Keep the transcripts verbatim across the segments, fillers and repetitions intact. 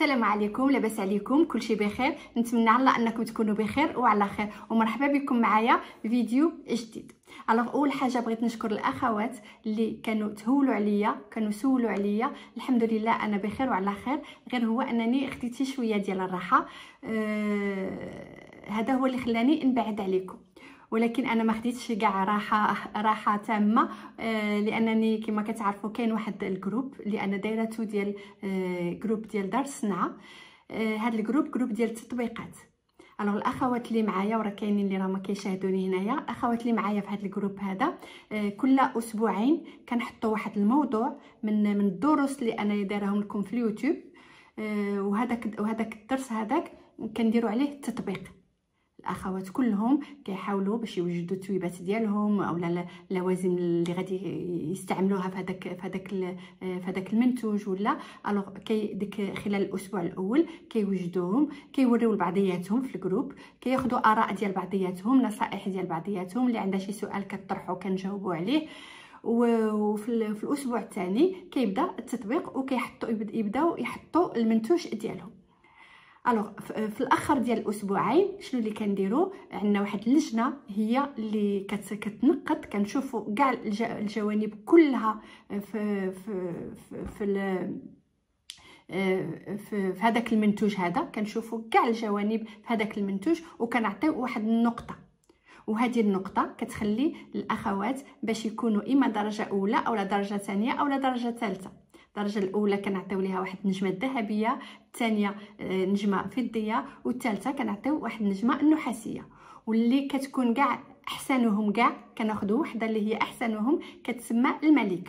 السلام عليكم، لاباس عليكم؟ كلشي بخير؟ نتمنى على الله انكم تكونوا بخير وعلى خير، ومرحبا بكم معايا فيديو جديد. الوغ اول حاجه بغيت نشكر الاخوات اللي كانوا تهولوا عليا، كانوا سولوا عليا. الحمد لله انا بخير وعلى خير، غير هو انني خديتي شويه ديال الراحه. آه هذا هو اللي خلاني نبعد عليكم، ولكن انا ما خديتش كاع راحه راحه تامه. آه لانني كما كتعرفوا كاين واحد الجروب اللي انا دايرته ديال آه جروب ديال دار الصنعه. آه هذا الجروب جروب ديال التطبيقات. الوغ الاخوات اللي معايا وراه كاينين اللي راه ما كيشاهدوني هنايا، الاخوات اللي معايا في هذا الجروب هذا آه كل اسبوعين كنحطوا واحد الموضوع من من الدروس اللي انا دايرهم لكم في اليوتيوب. آه وهذاك وهذاك الدرس هذاك كنديروا عليه التطبيق. الاخوات كلهم كيحاولوا باش يوجدوا التويبات ديالهم اولا اللوازم اللي غادي يستعملوها في هذاك في هذاك في هذاك المنتوج ولا. الوغ كي ديك خلال الاسبوع الاول كيوجدوهم، كيوريو لبعضياتهم في الجروب، كياخذوا اراء ديال بعضياتهم، نصائح ديال بعضياتهم، اللي عندها شي سؤال كطرحوا كنجاوبوا عليه. وفي الاسبوع الثاني كيبدا التطبيق وكيحطوا يبداو يحطوا المنتوج ديالهم. الوغ في الاخر ديال الاسبوعين شنو اللي كنديروا؟ عندنا واحد اللجنه هي اللي كت كتنقد، كنشوفوا كاع الجوانب كلها في في في, في في, في هذاك المنتوج هذا، كنشوفوا كاع الجوانب في هذاك المنتوج وكنعطيو واحد النقطه. وهذه النقطه كتخلي الاخوات باش يكونوا اما درجه اولى او درجه ثانيه او درجه ثالثه. الدرجه الاولى كنعطيو ليها واحد النجمه الذهبيه، الثانيه نجمه فضيه، والثالثه كنعطيو واحد النجمه النحاسيه. واللي كتكون كاع احسنهم كاع كناخذوا وحده اللي هي احسنهم كتسمى الملكه.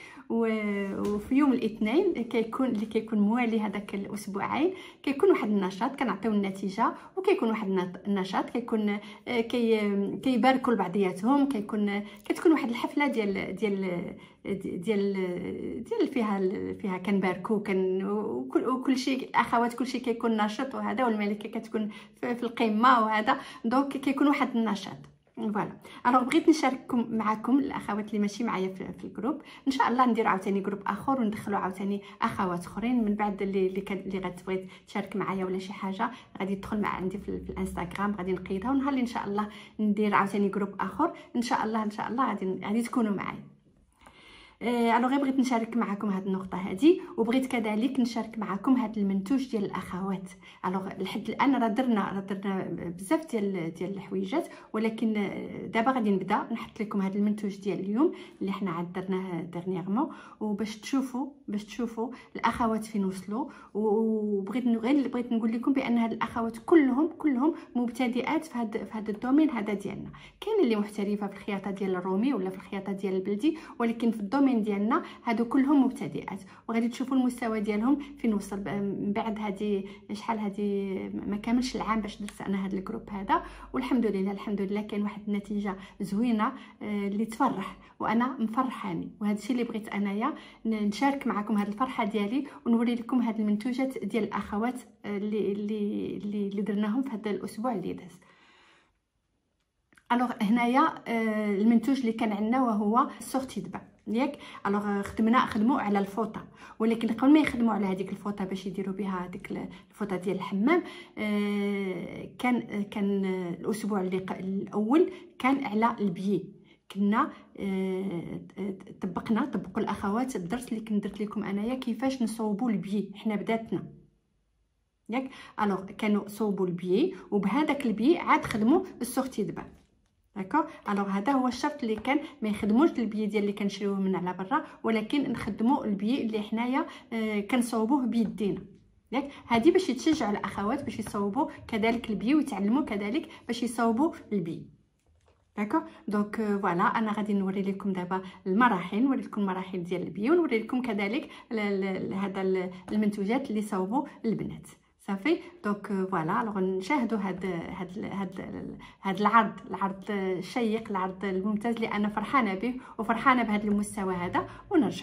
وفي يوم الاثنين كيكون اللي كيكون موالي هذاك الاسبوعين كيكون واحد النشاط كنعطيو النتيجه، وكيكون واحد النشاط كيكون كي كيباركوا لبعضياتهم، كيكون كتكون واحد الحفله ديال ديال ديال ديال فيها فيها كنباركوا كن وكل وكل شيء الاخوات كل شيء كيكون نشاط وهذا، والملكه كتكون في القمه وهذا، دونك كيكون واحد النشاط. فوالا انا بغيت نشارككم معكم الاخوات اللي ماشي معايا في, في الجروب. ان شاء الله ندير عاوتاني جروب اخر وندخلوا عاوتاني اخوات اخرين من بعد اللي اللي, اللي غتبغي تشارك معايا ولا شي حاجه غادي تدخل مع عندي في, في الانستغرام، غادي نقيدها ونهار اللي ان شاء الله ندير عاوتاني جروب اخر. ان شاء الله ان شاء الله غادي غادي تكونوا معايا. آه الوغ بغيت نشارك معكم هذه النقطه هذه، وبغيت كذلك نشارك معكم هذا المنتوج ديال الاخوات. الوغ لحد الان راه درنا راه درنا بزاف ديال ديال الحويجات، ولكن دابا غادي نبدا نحط لكم هذا المنتوج ديال اليوم اللي حنا عاد درناه ديرنييرمون، وباش تشوفوا باش تشوفوا الاخوات فين وصلوا. وبغيت غير بغيت نقول لكم بان هاد الاخوات كلهم كلهم مبتدئات في هذا في هذا الدومين هذا ديالنا. كاين اللي محترفه في الخياطه ديال الرومي ولا في الخياطه ديال البلدي، ولكن في الدومين ديالنا هادو كلهم مبتدئات، وغادي تشوفوا المستوى ديالهم فين وصل من بعد هذه شحال هذه ما كاملش العام باش درت انا هذا الجروب هذا. والحمد لله الحمد لله كاين واحد النتيجه زوينه اللي تفرح وانا مفرحاني، وهذا الشيء اللي بغيت انايا نشارك معكم هذه الفرحه ديالي ونوري لكم هذه المنتوجات ديال الاخوات اللي اللي اللي درناهم في هذا الاسبوع اللي داز. الوغ هنايا المنتوج اللي كان عندنا وهو سورتي دبا ياك. الوغ خدمنا خدموا على الفوطه، ولكن قبل ما يخدموا على هذيك الفوطه باش يديروا بها هذيك الفوطه ديال الحمام كان كان الاسبوع اللي الاول كان على البيي. كنا طبقنا طبقوا الاخوات الدرس اللي كنت درت لكم انايا كيفاش نصوبوا البيي، حنا بداتنا ياك. الوغ كانوا صوبوا البيي، وبهذاك البيي عاد خدموا السورتي دبا. داكوغ. الوغ هذا هو الشرط اللي كان ما يخدموش البيي ديال اللي كنشريوه من على برا، ولكن نخدموا البيي اللي حنايا آه كنصوبوه بيدينا ياك. هذه باش يتشجعوا الاخوات باش يصوبوا كذلك البيي ويتعلموا كذلك باش يصوبوا البيي. داكوغ. دونك فوالا انا غادي نوري لكم دابا المراحل، نوري لكم المراحل ديال البيي، ونوري لكم كذلك هذا المنتوجات اللي صوبوا البنات. صافي. دونك فوالا الوغ نشاهدوا هاد هاد هاد هاد العرض العرض الشيق، العرض الممتاز اللي انا فرحانه به وفرحانه بهذا المستوى هذا، ونرجع.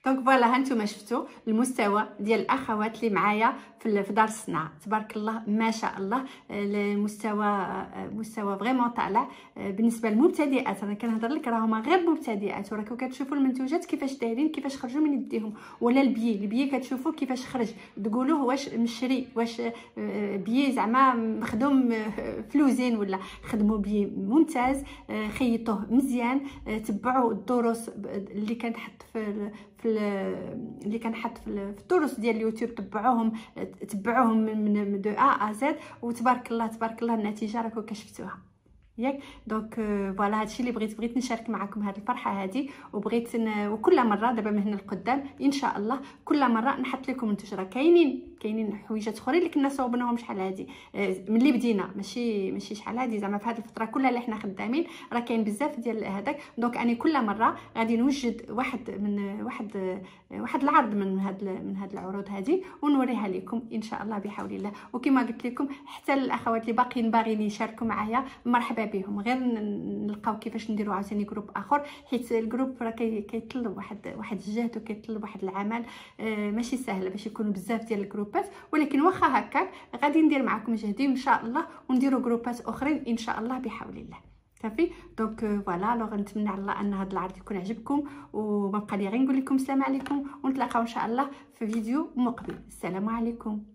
دونك فوالا هانتوما شفتوا المستوى ديال الاخوات اللي معايا في دار الصناعه، تبارك الله ما شاء الله. المستوى مستوى فريمون طالع. بالنسبه للمبتدئات انا كنهضر لك راهما غير مبتدئات، وراكم كتشوفوا المنتوجات كيفاش دايرين، كيفاش خرجوا من يديهم، ولا البي البي كتشوفوا كيفاش خرج، تقولوا واش مشري، واش بي زعما مخدوم فلوزين ولا خدموا بي ممتاز. خيطوه مزيان، تبعوا الدروس اللي كنحط في في اللي كنحط في الدروس ديال اليوتيوب، تبعوهم تبعوهم من دو ا ا زد، وتبارك الله تبارك الله النتيجه راكم كشفتوها ياك. دونك فوالا هادشي اللي بغيت بغيت نشارك معكم هذه الفرحه هذه، وبغيت ن... وكل مره دابا من هنا لقدام ان شاء الله كل مره نحط لكم منتوج. راه كاينين كاينين حويجات اخرين اللي كنا صوبناهم شحال هادي ملي بدينا، ماشي ماشي شحال هادي زعما في هذه الفتره كلها اللي حنا خدامين، راه كاين بزاف ديال هذاك. دونك اني كل مره غادي نوجد واحد من واحد واحد العرض من هاد من هاد العروض هذه ونوريها لكم ان شاء الله بحول الله. وكما قلت لكم حتى الاخوات اللي باقيين باغيين يشاركوا معايا مرحبا بهم، غير نلقاو كيفاش نديروا عاوتاني جروب اخر، حيت الجروب راه كيطلب واحد واحد الجهد وكيطلب واحد العمل آه ماشي سهله باش يكونوا بزاف ديال الجروبات. ولكن واخا هكاك غادي ندير معكم جهدي ان شاء الله، ونديروا جروبات اخرين ان شاء الله بحول الله. صافي دونك فوالا لو نتمنى على الله ان هذا العرض يكون عجبكم، وما بقى لي غير نقول لكم السلام عليكم، ونتلاقاو ان شاء الله في فيديو مقبل. السلام عليكم.